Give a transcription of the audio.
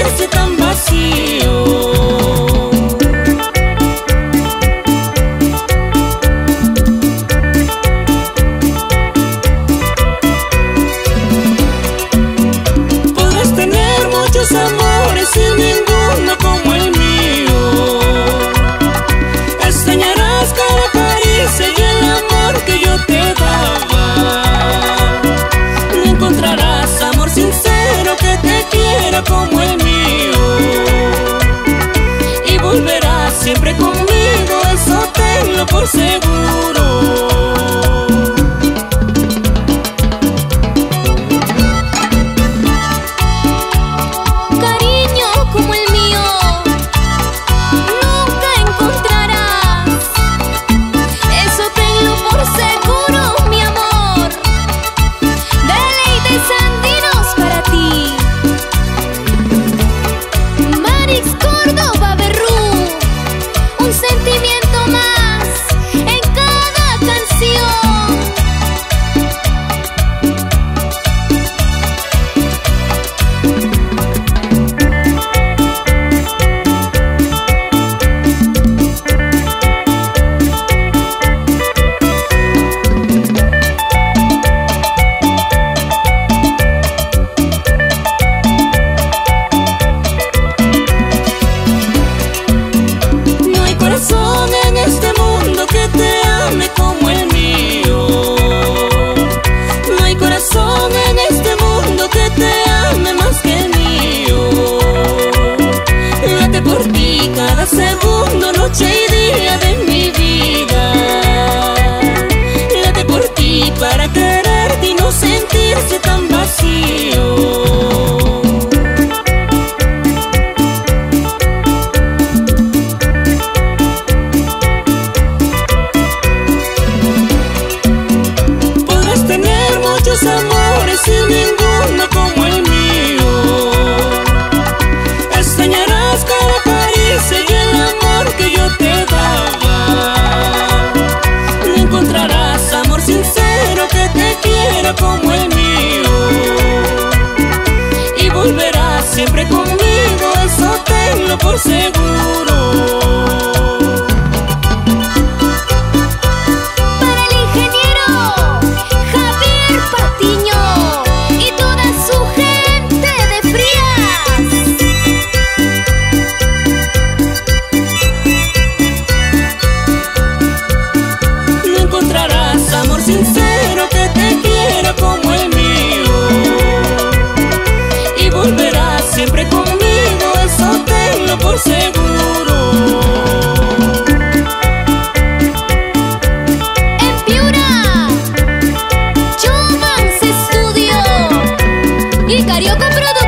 sentirse tan vacío. Amores y ninguno como el mío. Extrañarás cada caricia y el amor que yo te daba. No encontrarás amor sincero que te quiera como el mío. Y volverás siempre conmigo, eso tenlo por seguro. En este mundo que te ame como el mío. No hay corazón en este mundo que te ame más que el mío. Late por ti cada segundo, noche y día de mi vida. Late por ti para quererte y no sentirse tan vacío. Amores y ninguno como el mío. Extrañarás cada caricia y el amor que yo te daba. No encontrarás amor sincero que te quiera como el mío. Y volverás siempre conmigo, eso tenlo por seguro. Sincero que te quiera como el mío. Y volverás siempre conmigo, eso tenlo por seguro. En Piura, Jovans Studio y Carioca Producciones.